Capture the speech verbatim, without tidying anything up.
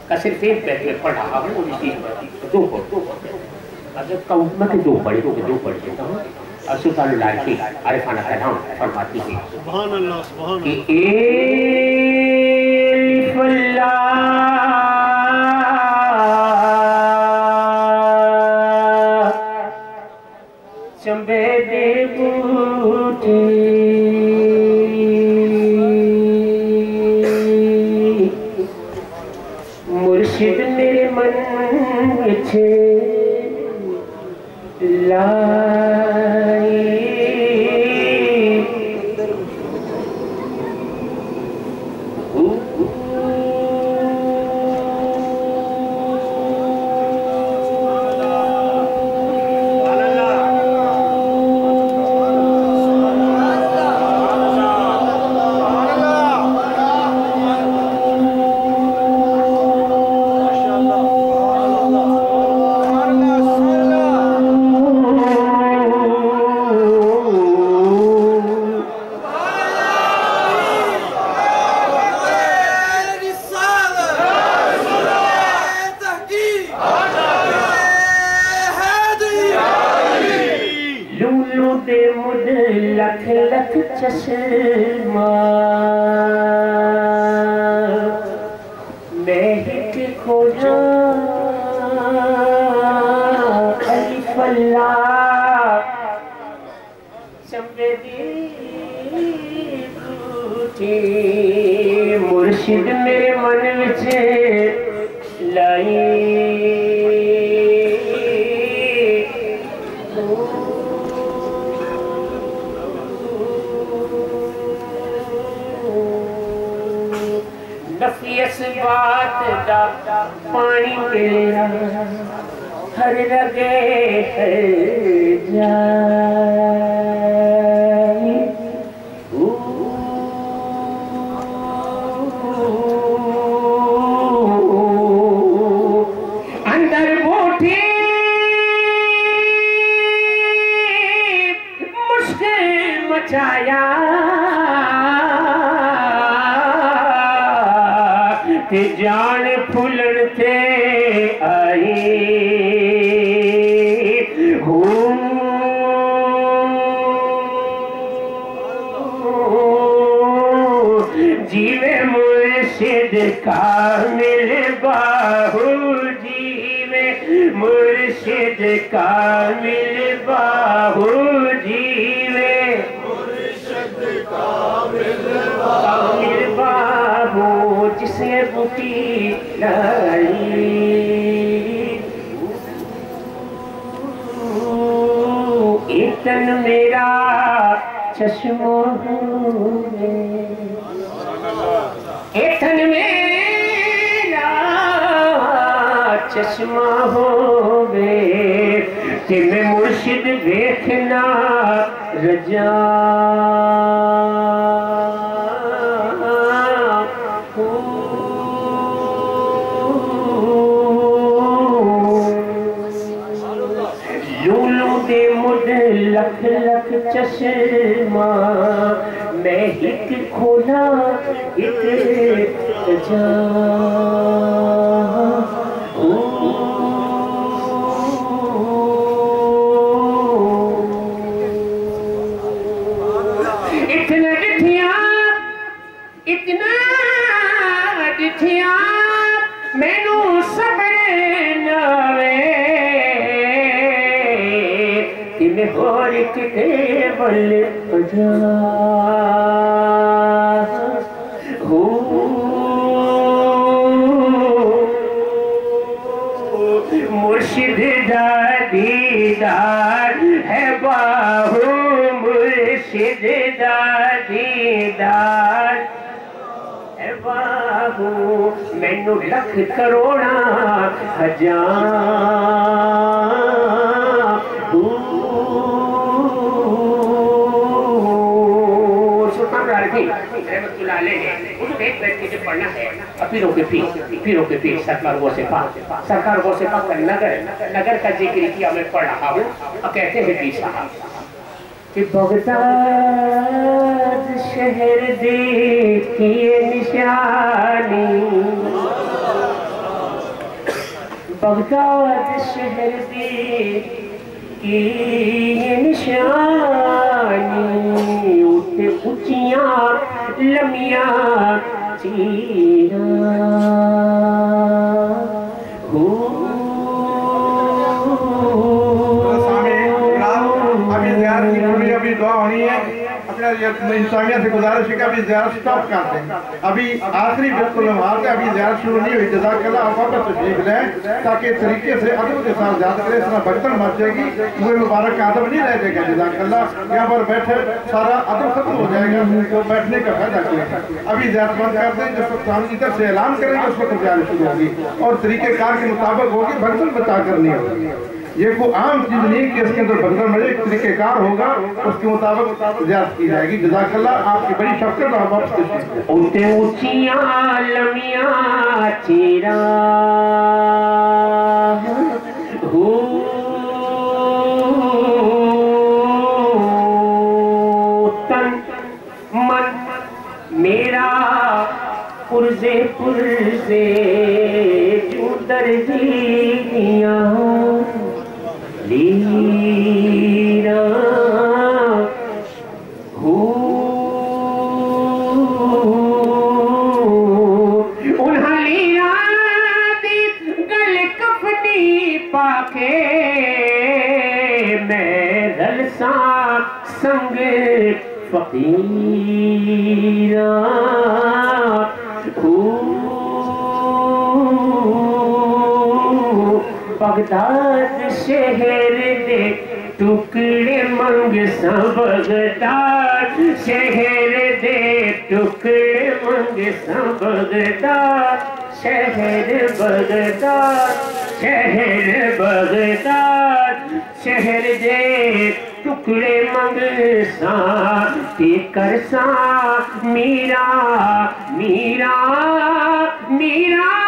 का सिर्फ एक बैठ में पढ़ रहा हूँ उसी चीज पर दो पढ़ दो अगर काउंट में के दो पढ़े तो दो पढ़ देता हूँ। और सुल्तान लारकी आरिफाना कलाम फरमाती है सुभान अल्लाह सुभान कि एलिफ अल्लाह चंबे दे बूटे मुर्शिद मेरे मन विच लाई लख लख चश्मा महक खोजा अलिफ अल्लाह चंबे दी बूटी मुर्शिद मेरे मन विच लाई नफियस बात दा पानी मिलिया हर रगे हर जाई अंदर बोठी मुश्किल मचाया ते जान फुलन ते आई हो जीवे मुर्शिद कामिल बाहु जीवे मुर्शिद कामिल बाहु जीवे मुर्शिद कामिल बाहु जिसे बूटी लाई इतन मेरा चश्मो इतन मेरा चश्मा होवे कि मैं मुर्शिद देखना रजा लख लख चश्मा मैं एक खोला एक जा इतना डिठिया इतना डिठिया मैनू सबर नावे और केवल हो मुर्शिद दा दीदार है बाहु मुर्शिद दा दीदार है बाहु मैनू लख करोड़ा हजार पढ़ना है पीरों के पीर पीरों के पीर सरकार वो से पाक सरकार वो से पाक नगर नगर का जिक्र किया मैं पढ़ रहा हूँ और कहते हैं पीर साहब कि बगदाद शहर देखिए निशानी बगदाद शहर दे की निशानी उते उचियां लमियां चीरा हो अभी दुआ होनी है। अपना इंसानियत से गुजारिश है कि अभी ज़ियारत स्टॉप कर दें। अभी आखिरी बिल्कुल वहाँ से अभी ज़ियारत शुरू नहीं हुई। जज़ाकल्लाह आप वापस तशरीफ लें ताकि तरीके से अदब के साथ ज़्यादा करें। इस तरह बर्तन मर जाएगी मुझे मुबारक का अदब नहीं रह जाएगा। जज़ाकल्लाह यहाँ पर बैठे सारा अदब खत्म हो जाएगा तो बैठने का फायदा करें। अभी ज़ियारत बंद कर दें। जिस वक्त हम इधर से ऐलान करेंगे उस वक्त ज़ियारत शुरू होगी और तरीक़ेकार के मुताबिक होगी। बर्तन बचा कर नहीं होगी। ये कोई आम चीज नहीं कि इसके अंदर बंदर मजे तरीकेकार होगा उसके मुताबिक ज़ियारत की जाएगी। जज़ाकल्लाह आपकी बड़ी शफ़क़त और वापस उते ऊंचियां लमियां चीरा हो तन मन मेरा पुरजे पुरजे जुदर दिया लीरा हो उन्हां लीरा दी गल कफनी पाके मैं रलसा संग फकीरा हो बगदाद शहर दे टुकड़े मंग सा बगदाद शहर दे टुकड़े मंग सा बगदाद शहर बगदाद शहर बगदाद शहर दे टुकड़े मंग सा ते कर सा मीरा मीरा मीरा